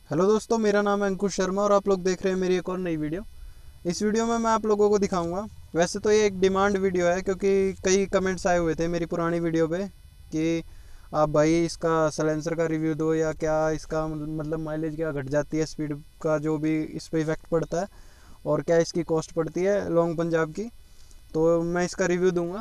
Hello दोस्तों, मेरा नाम है अंकुश शर्मा और आप लोग देख रहे हैं मेरी एक और नई वीडियो। इस वीडियो में मैं आप लोगों को दिखाऊंगा। वैसे तो ये एक डिमांड वीडियो है क्योंकि कई कमेंट्स आए हुए थे मेरी पुरानी वीडियो पे कि आप भाई इसका सलेंसर का रिव्यू दो, या क्या इसका मतलब माइलेज क्या घट जाती है, स्पीड का जो भी इस पर इफेक्ट पड़ता है, और क्या इसकी कॉस्ट पड़ती है लॉन्ग पंजाब की। तो मैं इसका रिव्यू दूंगा।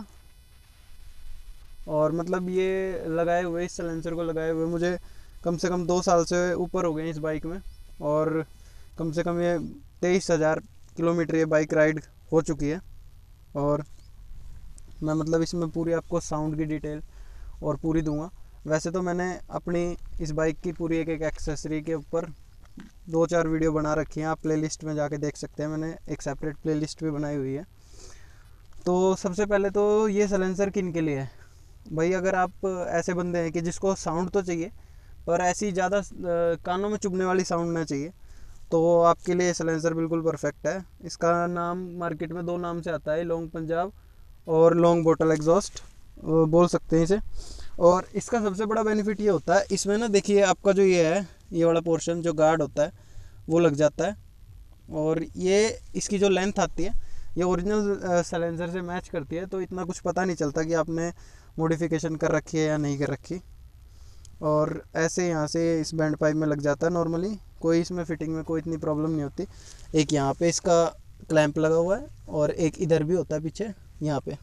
और मतलब ये लगाए हुए, इस सलेंसर को लगाए हुए मुझे कम से कम 2 साल से ऊपर हो गए इस बाइक में। और कम से कम ये 23,000 किलोमीटर ये बाइक राइड हो चुकी है। और मैं मतलब इसमें पूरी आपको साउंड की डिटेल और पूरी दूंगा। वैसे तो मैंने अपनी इस बाइक की पूरी एक एक एक्सेसरी के ऊपर 2-4 वीडियो बना रखी हैं, आप प्लेलिस्ट में जाके देख सकते हैं। मैंने एक सेपरेट प्लेलिस्ट भी बनाई हुई है। तो सबसे पहले तो ये सलेंसर किन के लिए है भाई? अगर आप ऐसे बंदे हैं कि जिसको साउंड तो चाहिए पर ऐसी ज़्यादा कानों में चुभने वाली साउंड ना चाहिए, तो आपके लिए सलेंसर बिल्कुल परफेक्ट है। इसका नाम मार्केट में 2 नाम से आता है, लॉन्ग पंजाब और लॉन्ग बोटल एग्जॉस्ट बोल सकते हैं इसे। और इसका सबसे बड़ा बेनिफिट ये होता है, इसमें ना देखिए आपका जो ये है, ये वाला पोर्शन जो गार्ड होता है वो लग जाता है। और ये इसकी जो लेंथ आती है ये ओरिजिनल सलेंसर से मैच करती है, तो इतना कुछ पता नहीं चलता कि आपने मॉडिफिकेशन कर रखी है या नहीं कर रखी। और ऐसे यहाँ से इस बैंड पाइप में लग जाता है नॉर्मली, कोई इसमें फिटिंग में कोई इतनी प्रॉब्लम नहीं होती। एक यहाँ पे इसका क्लैंप लगा हुआ है और एक इधर भी होता है पीछे यहाँ पे।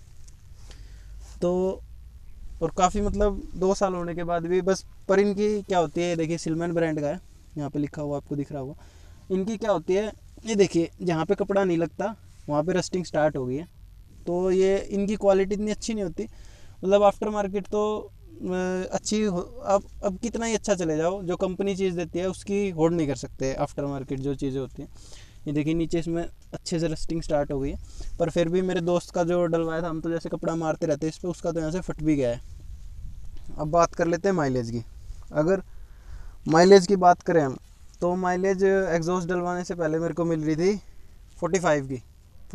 तो और काफ़ी मतलब 2 साल होने के बाद भी बस, पर इनकी क्या होती है, देखिए सिलमैन ब्रांड का है, यहाँ पे लिखा हुआ आपको दिख रहा होगा। इनकी क्या होती है, ये देखिए जहाँ पे कपड़ा नहीं लगता वहाँ पे रस्टिंग स्टार्ट हो गई है। तो ये इनकी क्वालिटी इतनी अच्छी नहीं होती, मतलब आफ्टर मार्केट तो अच्छी अब कितना ही अच्छा चले जाओ, जो कंपनी चीज़ देती है उसकी होड़ नहीं कर सकते आफ्टर मार्केट जो चीज़ें होती हैं। ये देखिए नीचे इसमें अच्छे से रस्टिंग स्टार्ट हो गई है, पर फिर भी मेरे दोस्त का जो डलवाया था, हम तो जैसे कपड़ा मारते रहते हैं इस पर, उसका तो यहाँ से फट भी गया है। अब बात कर लेते हैं माइलेज की। अगर माइलेज की बात करें हम, तो माइलेज एग्जॉस्ट डलवाने से पहले मेरे को मिल रही थी 45 की,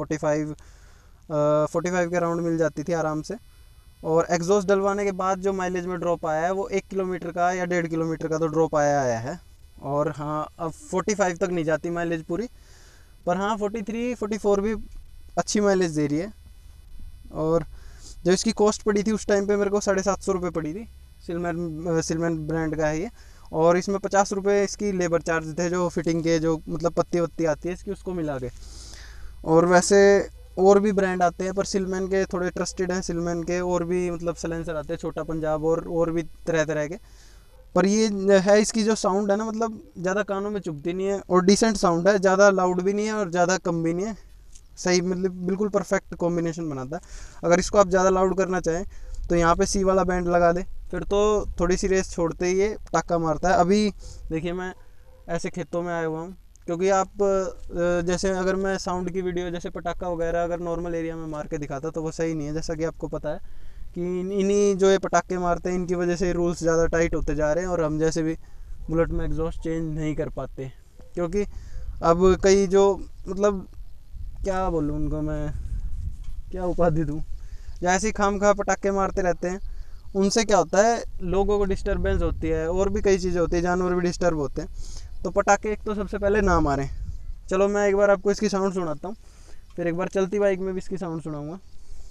45 के अराउंड मिल जाती थी आराम से। और एग्जॉस्ट डलवाने के बाद जो माइलेज में ड्रॉप आया है वो 1 किलोमीटर का या 1.5 किलोमीटर का तो ड्रॉप आया है। और हाँ, अब 45 तक नहीं जाती माइलेज पूरी, पर हाँ 43-44 भी अच्छी माइलेज दे रही है। और जो इसकी कॉस्ट पड़ी थी उस टाइम पे मेरे को 750 रुपये पड़ी थी। सिलमैन ब्रांड का है ये। और इसमें 50 रुपये इसकी लेबर चार्ज थे, जो फिटिंग के जो मतलब पत्ती वत्ती आती है इसकी उसको मिला के। और वैसे और भी ब्रांड आते हैं पर सिलमैन के थोड़े ट्रस्टेड हैं। सिलमैन के और भी मतलब सलेंसर आते हैं, छोटा पंजाब और भी तरह तरह के। पर ये है, इसकी जो साउंड है ना, मतलब ज़्यादा कानों में चुभती नहीं है और डिसेंट साउंड है, ज़्यादा लाउड भी नहीं है और ज़्यादा कम भी नहीं है। सही, मतलब बिल्कुल परफेक्ट कॉम्बिनेशन बनाता है। अगर इसको आप ज़्यादा लाउड करना चाहें तो यहाँ पे सी वाला बैंड लगा दे, फिर तो थोड़ी सी रेस छोड़ते ही ये पटाखा मारता है। अभी देखिए मैं ऐसे खेतों में आया हुआ हूँ, क्योंकि आप जैसे अगर मैं साउंड की वीडियो जैसे पटाखा वगैरह अगर नॉर्मल एरिया में मार के दिखाता तो वो सही नहीं है। जैसा कि आपको पता है कि इन्हीं जो ये पटाखे मारते हैं इनकी वजह से रूल्स ज़्यादा टाइट होते जा रहे हैं, और हम जैसे भी बुलेट में एग्जॉस्ट चेंज नहीं कर पाते। क्योंकि अब कई जो मतलब क्या बोलूँ उनको मैं, क्या उपाधि दूँ, जैसे ही खाम खा पटाखे मारते रहते हैं उनसे क्या होता है, लोगों को डिस्टर्बेंस होती है और भी कई चीज़ें होती है, जानवर भी डिस्टर्ब होते हैं। तो पटाखे एक तो सबसे पहले ना मारें। चलो मैं एक बार आपको इसकी साउंड सुनाता हूँ, फिर एक बार चलती बाइक में भी इसकी साउंड सुनाऊंगा।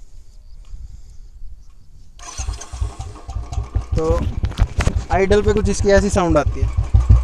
तो आइडल पे कुछ इसकी ऐसी साउंड आती है।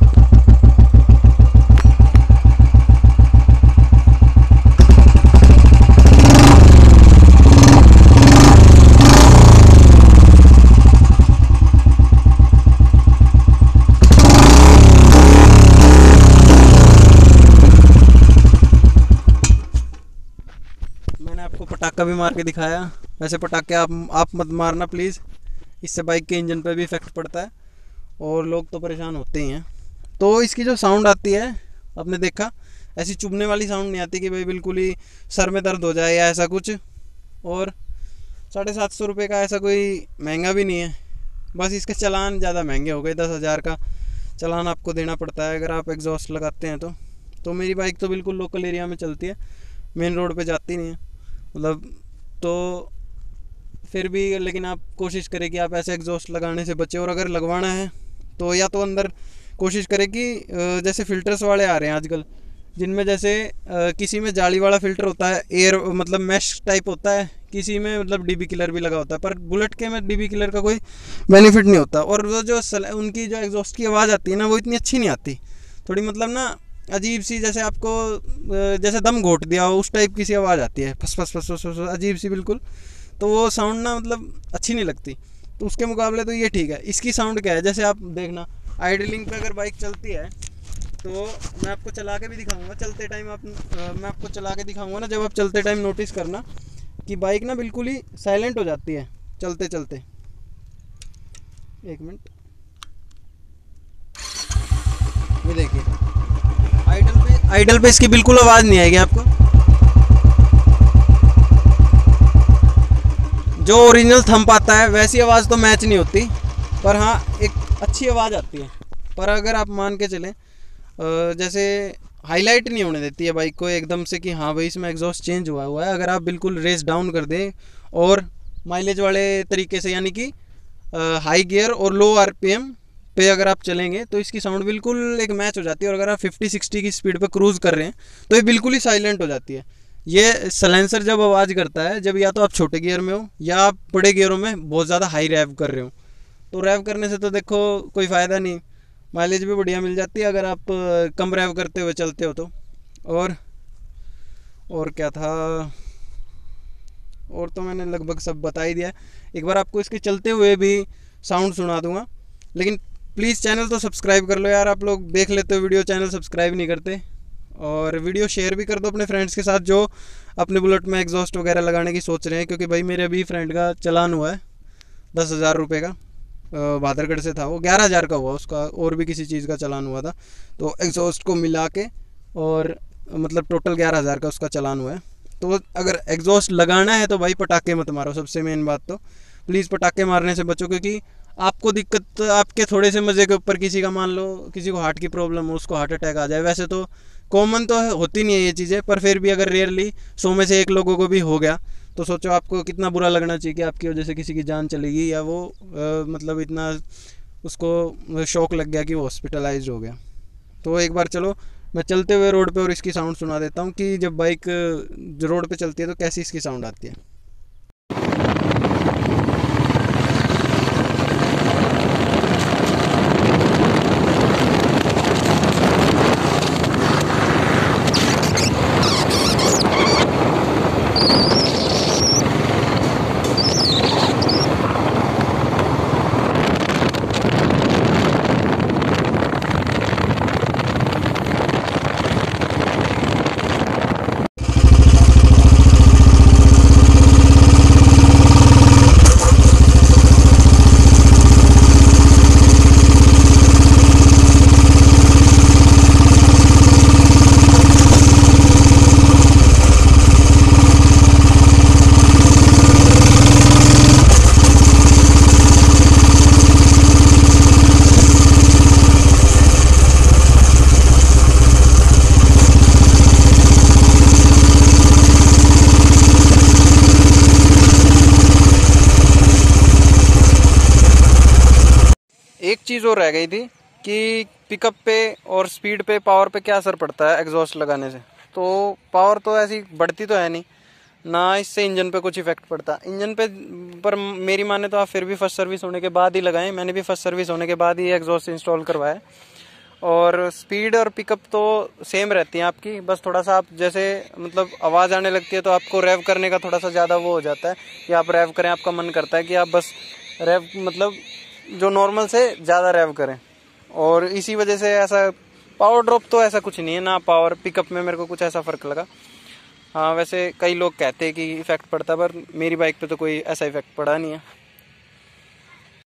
मैंने आपको पटाखा भी मार के दिखाया। वैसे पटाखे आप मत मारना प्लीज़, इससे बाइक के इंजन पे भी इफेक्ट पड़ता है और लोग तो परेशान होते ही हैं। तो इसकी जो साउंड आती है, आपने देखा, ऐसी चुभने वाली साउंड नहीं आती कि भाई बिल्कुल ही सर में दर्द हो जाए या ऐसा कुछ। और 750 रुपये का ऐसा कोई महंगा भी नहीं है, बस इसके चलान ज़्यादा महंगे हो गए। 10,000 का चलान आपको देना पड़ता है अगर आप एग्जॉस्ट लगाते हैं तो मेरी बाइक तो बिल्कुल लोकल एरिया में चलती है, मेन रोड पे जाती नहीं है मतलब। तो फिर भी लेकिन आप कोशिश करें कि आप ऐसे एग्जॉस्ट लगाने से बचें, और अगर लगवाना है तो या तो अंदर कोशिश करें कि जैसे फिल्टर्स वाले आ रहे हैं आजकल, जिनमें जैसे किसी में जाली वाला फ़िल्टर होता है, एयर मतलब मैश टाइप होता है, किसी में मतलब डीबी किलर भी लगा होता है, पर बुलेट के में डीबी किलर का कोई बेनिफिट नहीं होता। और वो जो उनकी जो एग्जॉस्ट की आवाज़ आती है ना, वो इतनी अच्छी नहीं आती, थोड़ी मतलब ना अजीब सी, जैसे आपको जैसे दम घोट दिया हो उस टाइप की सी आवाज़ आती है, फस फस फस फस फस, अजीब सी बिल्कुल। तो वो साउंड ना मतलब अच्छी नहीं लगती। तो उसके मुकाबले तो ये ठीक है। इसकी साउंड क्या है, जैसे आप देखना आइडलिंग पे अगर बाइक चलती है तो मैं आपको चला के भी दिखाऊंगा चलते टाइम, मैं आपको चला के दिखाऊंगा ना, जब आप चलते टाइम नोटिस करना कि बाइक ना बिल्कुल ही साइलेंट हो जाती है चलते चलते। एक मिनट, ये देखिए आइडल पे इसकी बिल्कुल आवाज़ नहीं आएगी आपको। जो ओरिजिनल थंप आता है वैसी आवाज़ तो मैच नहीं होती, पर हाँ एक अच्छी आवाज़ आती है। पर अगर आप मान के चलें जैसे हाईलाइट नहीं होने देती है बाइक को एकदम से कि हाँ भाई इसमें एग्जॉस्ट चेंज हुआ है। अगर आप बिल्कुल रेस डाउन कर दें और माइलेज वाले तरीके से, यानी कि हाई गियर और लो आरपीएम पे अगर आप चलेंगे तो इसकी साउंड बिल्कुल एक मैच हो जाती है। और अगर आप 50-60 की स्पीड पे क्रूज़ कर रहे हैं तो ये बिल्कुल ही साइलेंट हो जाती है। ये सलेंसर जब आवाज़ करता है, जब या तो आप छोटे गियर में हो या आप बड़े गियरों में बहुत ज़्यादा हाई रैव कर रहे हो। तो रैव करने से तो देखो कोई फ़ायदा नहीं, माइलेज भी बढ़िया मिल जाती है अगर आप कम रैव करते हुए चलते हो तो। और क्या था, और तो मैंने लगभग सब बता ही दिया। एक बार आपको इसके चलते हुए भी साउंड सुना दूंगा, लेकिन प्लीज़ चैनल तो सब्सक्राइब कर लो यार। आप लोग देख लेते हो वीडियो, चैनल सब्सक्राइब नहीं करते। और वीडियो शेयर भी कर दो अपने फ्रेंड्स के साथ जो अपने बुलेट में एग्जॉस्ट वगैरह लगाने की सोच रहे हैं, क्योंकि भाई मेरे अभी फ्रेंड का चालान हुआ है 10,000 रुपये का, बहादुरगढ़ से था वो, 11,000 का हुआ उसका, और भी किसी चीज़ का चालान हुआ था। तो एग्जॉस्ट को मिला के और मतलब टोटल 11,000 का उसका चालान हुआ है। तो अगर एग्जॉस्ट लगाना है तो भाई पटाखे मत मारो, सबसे मेन बात तो प्लीज़ पटाखे मारने से बचो, क्योंकि आपको दिक्कत आपके थोड़े से मज़े के ऊपर, किसी का मान लो किसी को हार्ट की प्रॉब्लम हो, उसको हार्ट अटैक आ जाए। वैसे तो कॉमन तो होती नहीं है ये चीज़ें, पर फिर भी अगर रेयरली 100 में से 1 लोगों को भी हो गया तो सोचो आपको कितना बुरा लगना चाहिए कि आपकी वजह से किसी की जान चलेगी, या वो मतलब इतना उसको शॉक लग गया कि वो हॉस्पिटलाइज हो गया। तो एक बार चलो मैं चलते हुए रोड पे और इसकी साउंड सुना देता हूँ कि जब बाइक रोड पे चलती है तो कैसी इसकी साउंड आती है। एक चीज़ और रह गई थी कि पिकअप पे और स्पीड पे, पावर पे क्या असर पड़ता है एग्जॉस्ट लगाने से। तो पावर तो ऐसी बढ़ती तो है नहीं ना, इससे इंजन पे कुछ इफेक्ट पड़ता। इंजन पे पर मेरी माने तो आप फिर भी फर्स्ट सर्विस होने के बाद ही लगाएं। मैंने भी फर्स्ट सर्विस होने के बाद ही एग्जॉस्ट इंस्टॉल करवाया। और स्पीड और पिकअप तो सेम रहती है आपकी, बस थोड़ा सा आप जैसे मतलब आवाज़ आने लगती है तो आपको रैव करने का थोड़ा सा ज़्यादा वो हो जाता है कि आप रैव करें, आपका मन करता है कि आप बस रैव मतलब जो नॉर्मल से ज़्यादा रैव करें। और इसी वजह से ऐसा पावर ड्रॉप तो ऐसा कुछ नहीं है ना, पावर पिकअप में मेरे को कुछ ऐसा फ़र्क लगा। हाँ वैसे कई लोग कहते हैं कि इफ़ेक्ट पड़ता है, पर मेरी बाइक पे तो कोई ऐसा इफ़ेक्ट पड़ा नहीं है।